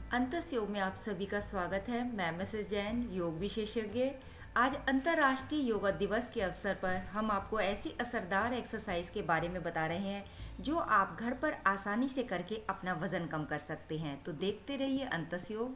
अंतस योग में आप सभी का स्वागत है। मैं मिसेस जैन, योग विशेषज्ञ। आज अंतर्राष्ट्रीय योग दिवस के अवसर पर हम आपको ऐसी असरदार एक्सरसाइज के बारे में बता रहे हैं जो आप घर पर आसानी से करके अपना वजन कम कर सकते हैं। तो देखते रहिए अंतस योग।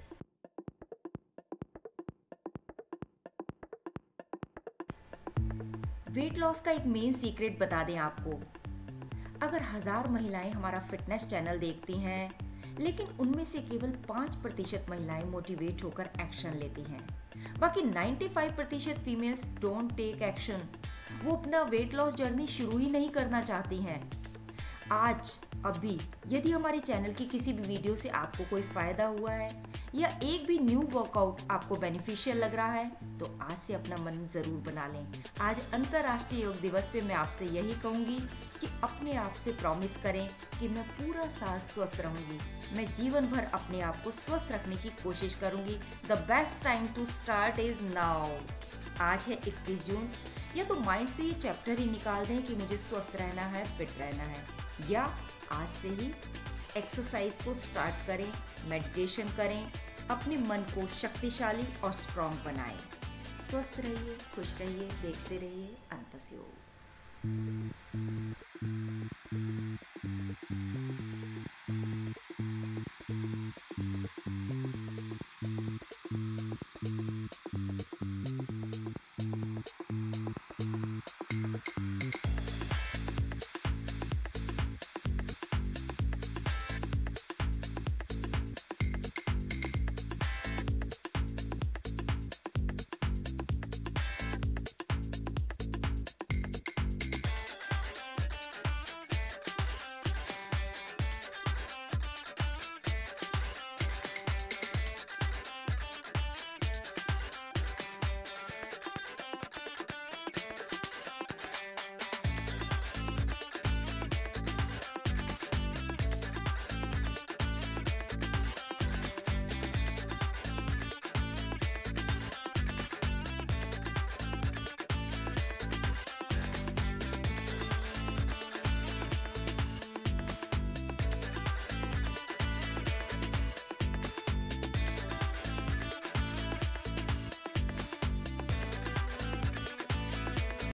वेट लॉस का एक मेन सीक्रेट बता दें आपको। अगर 1000 महिलाएं हमारा फिटनेस चैनल देखती हैं, लेकिन उनमें से केवल 5% महिलाएं मोटिवेट होकर एक्शन लेती हैं। बाकी 95% फीमेल्स डोंट टेक एक्शन। वो अपना वेट लॉस जर्नी शुरू ही नहीं करना चाहती हैं। आज अभी यदि हमारे चैनल की किसी भी वीडियो से आपको कोई फ़ायदा हुआ है या एक भी न्यू वर्कआउट आपको बेनिफिशियल लग रहा है तो आज से अपना मन ज़रूर बना लें। आज अंतर्राष्ट्रीय योग दिवस पे मैं आपसे यही कहूँगी कि अपने आप से प्रॉमिस करें कि मैं पूरा साल स्वस्थ रहूँगी। मैं जीवन भर अपने आप को स्वस्थ रखने की कोशिश करूँगी। The best time to start is now. आज है 21 जून। या तो माइंड से ये चैप्टर ही निकाल दें कि मुझे स्वस्थ रहना है, फिट रहना है, या आज से ही एक्सरसाइज को स्टार्ट करें, मेडिटेशन करें, अपने मन को शक्तिशाली और स्ट्रॉन्ग बनाएं। स्वस्थ रहिए, खुश रहिए, देखते रहिए अंतस योग।